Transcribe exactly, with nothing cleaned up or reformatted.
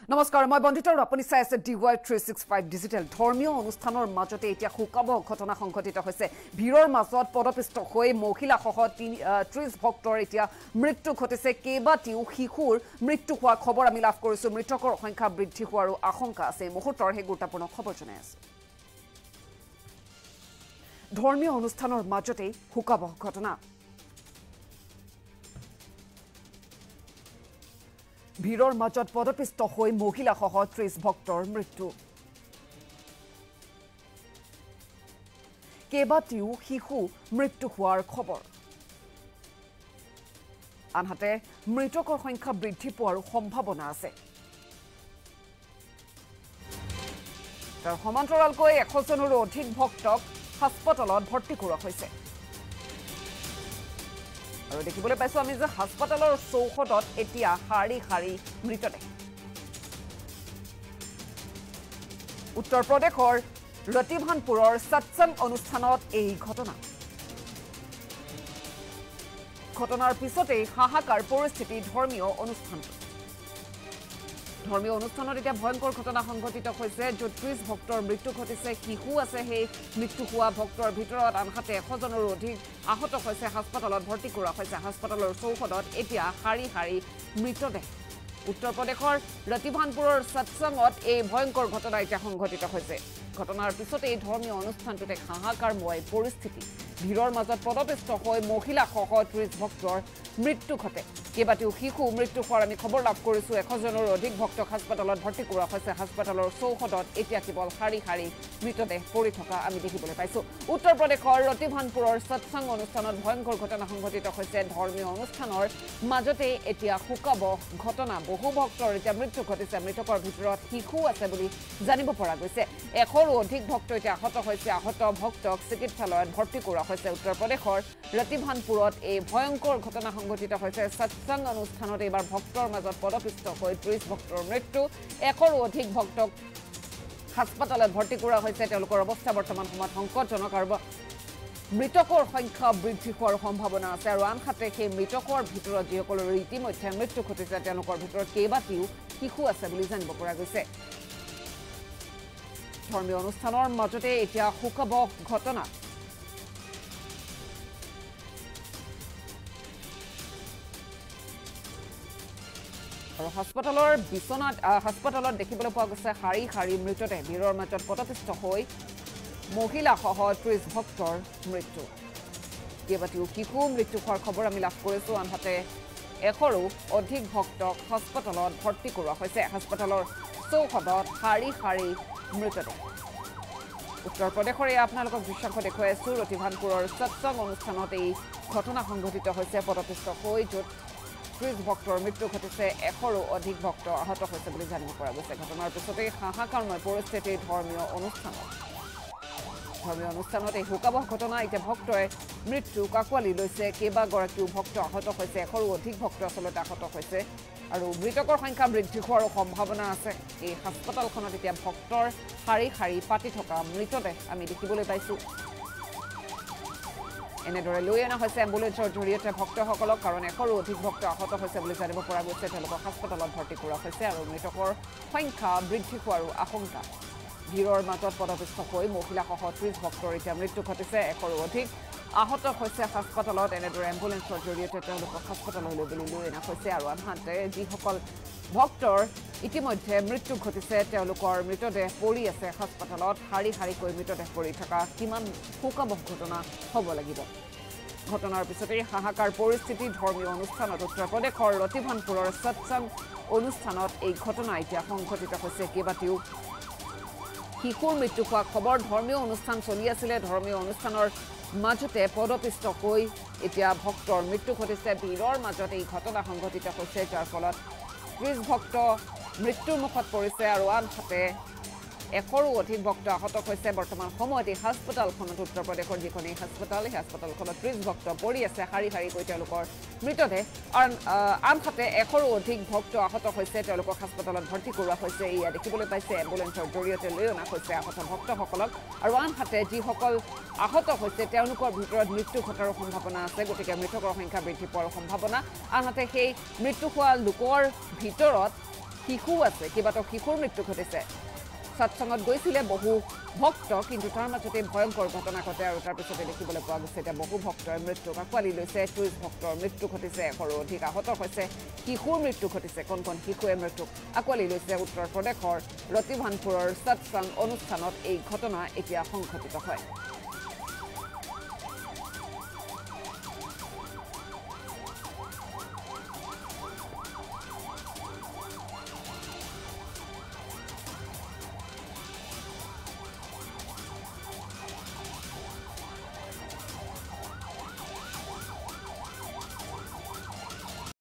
নমস্কাৰ মই বন্দিতা আৰু আপুনি চাই আছে D Y three sixty five digital ধৰ্মীয় অনুষ্ঠানৰ মাজতে এতিয়া শোকাবহ ঘটনা সংঘটিত হৈছে ভিৰৰ মাজত পদপিষ্ট হৈ মহিলাসহ ত্ৰিশ ভক্তৰ এতিয়া মৃত্যু ঘটিছে কেইবাটিও শিশুৰ মৃত্যু হোৱাৰ খবৰ আমি লাভ কৰিছো মৃতকৰ সংখ্যা বৃদ্ধি হোৱাৰ আশংকা আছে মুহূৰ্তৰ হে গুৰুত্বপূৰ্ণ খবৰ জনাই আছে ধৰ্মীয় অনুষ্ঠানৰ মাজতে শোকাবহ ঘটনা ভিৰৰ মাজত পদপিষ্ট হৈ মহিলাসহ ত্ৰিশ ভক্তৰ মৃত্যু কেইবাটিও শিশু মৃত্যু হোৱাৰ খবৰ আনহাতে মৃতকৰ সংখ্যা বৃদ্ধি পোৱাৰ সম্ভাৱনা আছে তাৰ সমান্তৰালকৈ এশ জনৰো অধিক ভক্তক হাস্পতালত ভৰ্তি কৰা হৈছে আৰু দেখিবলৈ পাইছো আমি যে হাস্পতালৰ চৌহদত এতিয়া হাৰি হাৰি মৃতদেহ উত্তৰ প্ৰদেশৰ ৰতিভানপুৰৰ সৎসং অনুষ্ঠানত এই ঘটনা ঘটনাৰ পিছতে হাহাকাৰ পৰিস্থিতি ধৰ্মীয় অনুষ্ঠানত ধৰ্মীয় অনুষ্ঠানত এতিয়া ভয়ংকৰ ঘটনা সংঘটিত হৈছে য'ত ত্ৰিশ ভক্তৰ মৃত্যু ঘটিছে শিশু আছে সেই মৃত্যু হোৱা ভক্তৰ ভিতৰত আনহাতে এশ জনৰো অধিক আহত হৈছে হাস্পতালত ভৰ্তি কৰা হৈছে হাস্পতালৰ চৌহদত এতিয়া হাৰি হাৰি মৃতদেহ উত্তৰ প্ৰদেশৰ ৰতিভানপুৰৰ সৎসংগত এই ভয়ংকৰ ঘটনা এতিয়া সংঘটিত হৈছে ঘটনাৰ পিছতে এই ধৰ্মীয় অনুষ্ঠানটোতে হাহাকাৰময় পৰিস্থিতি ভিৰৰ মাজত পদপিষ্ট হৈ মহিলাসহ ত্ৰিশ ভক্তৰ মৃত্যু ঘটে কেইবাটিও শিশু মৃত্যু হোৱাৰ আমি খবৰ লাভ কৰিছো এশ জনৰো অধিক ভক্তক হাস্পতালত ভৰ্তি কৰা হৈছে হাস্পতালৰ চৌহদত এতিয়া কেৱল হাৰি হাৰি মৃতদেহ পৰি থকা আমি দেখিবলৈ পাইছো উত্তৰ প্ৰদেশৰ ৰতিভানপুৰৰ সৎসং অনুষ্ঠানত ভয়ংকৰ ঘটনা সংঘটিত হৈছে ধৰ্মীয় অনুষ্ঠানৰ মাজতে এতিয়া শোকাবহ ঘটনা বহু ভক্তৰ এতিয়া মৃত্যু ঘটিছে মৃতকৰ ভিতৰত শিশু আছে বুলি জানিব পৰা গৈছে এশৰো অধিক ভক্ত এতিয়া আহত হৈছে আহত ভক্তক চিকিৎসালয়ত ভৰ্তি কৰা হৈছে উত্তৰ প্ৰদেশৰ ৰতিভানপুৰত এই ভয়ংকৰ ঘটনা সংঘটিত হৈছে সৎসং অনুষ্ঠানত এইবাৰ ভক্তৰ মাজত পদপিষ্ট হৈ ত্ৰিশ ভক্তৰ মৃত্যু এশৰো অধিক ভক্তক হাস্পতালত ভৰ্তি কৰা হৈছে তেওঁলোকৰ অৱস্থা বৰ্তমান সময়ত সংকটজনক আৰু মৃতকৰ সংখ্যা বৃদ্ধি হোৱাৰ সম্ভাৱনা আছে আৰু আনহাতে সেই মৃতকৰ ভিতৰত যিসকলৰ ইতিমধ্যে মৃত্যু ঘটিছে তেওঁলোকৰ ভিতৰত কেইবাটিও শিশু আছে বুলি জানিব পৰা গৈছে ধৰ্মীয় অনুষ্ঠানৰ মাজতে এতিয়া শোকাবহ ঘটনা আৰু হাস্পতালৰ বিছনাত হাস্পতালত দেখিবলৈ পোৱা গৈছে হাৰি হাৰি মৃতদেহ ভিৰৰ মাজত পদপিষ্ট হৈ মহিলাসহ ত্ৰিশ ভক্তৰ মৃত্যু কেইবাটিও শিশু মৃত্যু হোৱাৰ খবৰ আমি লাভ কৰিছো আনহাতে এশৰো অধিক ভক্তক হাস্পতালত ভৰ্তি কৰোৱা হৈছে হাস্পতালৰ চৌহদত হাৰি হাৰি মৃতদেহ উত্তৰ প্ৰদেশৰে আপোনালোকক দৃশ্যাংশ দেখুৱাই আছো ৰতিভানপুৰৰ সৎসং অনুষ্ঠানত এই ঘটনা সংঘটিত হৈছে পদপিষ্ট হৈ য'ত ত্ৰিশ ভক্তৰ মৃত্যু ঘটিছে এশৰো অধিক ভক্ত আহত হৈছে বুলি জানিব পৰা গৈছে ঘটনাৰ পিছতে হাহাকাৰময় পৰিস্থিতি ধৰ্মীয় অনুষ্ঠানত ধৰ্মীয় অনুষ্ঠানত এই শোকাবহ ঘটনা এতিয়া ভক্তই মৃত্যু কাকোৱালি লৈছে কেইবাগৰাকীও ভক্ত আহত হৈছে এশৰো অধিক ভক্ত আচলতে আহত হৈছে আৰু মৃতকৰ সংখ্যা বৃদ্ধি হোৱাৰো সম্ভাৱনা আছে এই হাস্পতালখনত এতিয়া ভক্তৰ শাৰী শাৰী পাতি থকা মৃতদেহ আমি দেখিবলৈ পাইছো এনেদৰে লৈ অনা হৈছে এম্বুলেন্সৰ জৰিয়তে ভক্তসকলক কাৰণ এশৰো অধিক ভক্ত আহত হৈছে বুলি জানিব পৰা গৈছে তেওঁলোকক হাস্পতালত ভৰ্তি কৰা হৈছে আৰু মৃতকৰ সংখ্যা বৃদ্ধি হোৱাৰো আশংকা ভিৰৰ মাজত পদপিষ্ট হৈ মহিলাসহ ত্ৰিশ ভক্তৰ এতিয়া মৃত্যু ঘটিছে এশৰো অধিক আহত হৈছে হাস্পতালত এনেদৰে এম্বুলেন্সৰ জৰিয়তে তেওঁলোকক হাস্পতাললৈ বুলি লৈ অনা হৈছে আৰু আনহাতে যিসকল ভক্তৰ ইতিমধ্যে মৃত্যু ঘটিছে তেওঁলোকৰ মৃতদেহ পৰি আছে হাস্পতালত হাৰি হাৰিকৈ মৃতদেহ পৰি থকা কিমান শোকাবহ ঘটনা হ'ব লাগিব ঘটনাৰ পিছতে হাহাকাৰ পৰিস্থিতি ধৰ্মীয় অনুষ্ঠানত উত্তৰ প্ৰদেশৰ ৰতিভানপুৰৰ সৎসং অনুষ্ঠানত এই ঘটনা এতিয়া সংঘটিত হৈছে কেইবাটিও শিশুৰ মৃত্যু হোৱা খবৰ ধৰ্মীয় অনুষ্ঠান চলি আছিলে ধৰ্মীয় অনুষ্ঠানৰ মাজতে পদপিষ্ট হৈ এতিয়া ভক্তৰ মৃত্যু ঘটিছে ভিৰৰ মাজত এই ঘটনা সংঘটিত হৈছে যাৰ ফলত ত্ৰিশ ভক্ত মৃত্যুৰ মুখত পৰিছে আৰু আনহাতে এশৰো অধিক ভক্ত আহত হৈছে বৰ্তমান সময়ত এই হাস্পতালখনত উত্তৰ প্ৰদেশৰ যিখন এই হাস্পতাল এই হাস্পতালখনত ত্ৰিশ ভক্ত পৰি আছে হাৰি হাৰিকৈ তেওঁলোকৰ মৃতদেহ আনহাতে এশৰো অধিক ভক্ত আহত হৈছে তেওঁলোকক হাস্পতালত ভৰ্তি কৰোৱা হৈছে এয়া দেখিবলৈ পাইছে এম্বুলেন্সৰ জৰিয়তে লৈ অনা হৈছে আহত ভক্তসকলক আৰু আনহাতে যিসকল আহত হৈছে তেওঁলোকৰ ভিতৰত মৃত্যু ঘটাৰ সম্ভাৱনা আছে গতিকে মৃতকৰ সংখ্যা বৃদ্ধি পোৱাৰ সম্ভাৱনা আনহাতে সেই মৃত্যু হোৱা লোকৰ ভিতৰত শিশু আছে কেইবাটাও শিশুৰ মৃত্যু ঘটিছে সৎসংগত গৈছিলে বহু ভক্ত কিন্তু তাৰ মাজতে ভয়ংকৰ ঘটনা ঘটে আৰু তাৰ পিছতে দেখিবলৈ পোৱা গৈছে এতিয়া বহু ভক্তৰ মৃত্যুক আঁকোৱালি লৈছে টুৰিষ্ট ভক্তৰ মৃত্যু ঘটিছে এশৰো অধিক আহত হৈছে শিশুৰ মৃত্যু ঘটিছে কোন কোন শিশুৱে মৃত্যুক আঁকোৱালি লৈছে উত্তৰ প্ৰদেশৰ ৰতিভানপুৰৰ সৎসংগ অনুষ্ঠানত এই ঘটনা এতিয়া সংঘটিত হয়